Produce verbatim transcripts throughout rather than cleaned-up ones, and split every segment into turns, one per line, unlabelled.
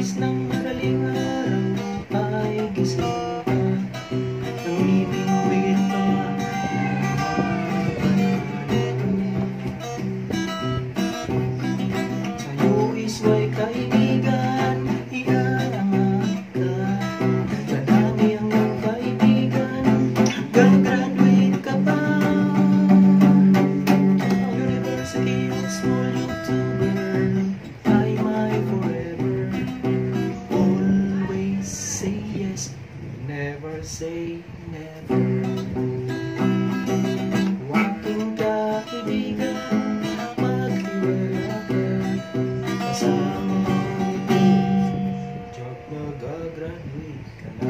Imbis ng madaling araw ay gising ka, nanginginig pa sa'yo is may kaibigan, iangat ka. Sa dami ang iyong kaibigan, gagraduate ka pa. University of Small YouTuber, ay my forever. Always say yes, never say never. Waking kaibigan, magtiwala ka. Kasama mo, job mag-graduate ka na.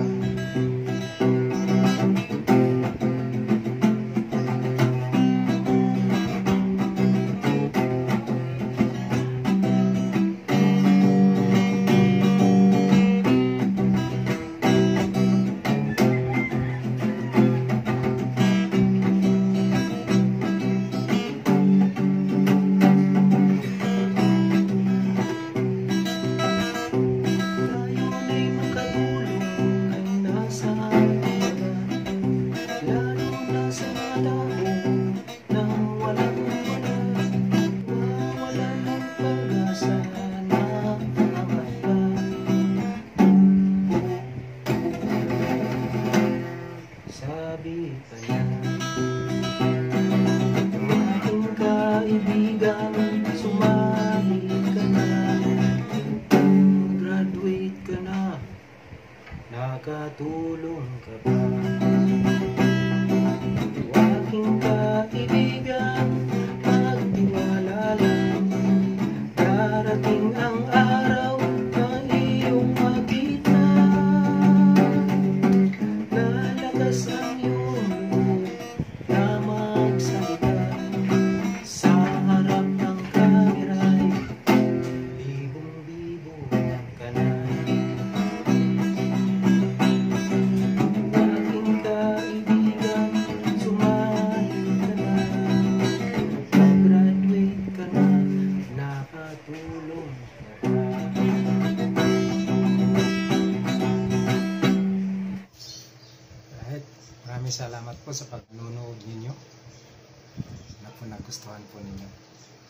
Sabi pa yan, aking kaibigan, sumali ka na, graduate ka na, nakatulong ka ba? Aking kaibigan, magtiwala lang, darating ang araw na iyong makita. Lalakas ang iyong loob na magsalita sa harap ng kamera'y bibong-bibo ka na. Aking kaibigan, sumali ka na, mag-graduate ka na, nakatulong ka na.
Right. Maraming salamat po sa pagnunood ninyo. Sana po nagustuhan po ninyo.